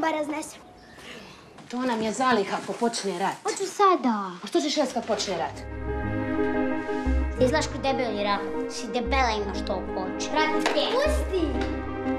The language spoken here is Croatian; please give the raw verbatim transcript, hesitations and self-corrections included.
ga raznesem. To nam je zaliha ako počne rat. Hoću sada. A što ćeš jes kad počne rat? Ti izgledaš ko debeli rat. Si debela imaš toliko oči. Vrati te. Pusti!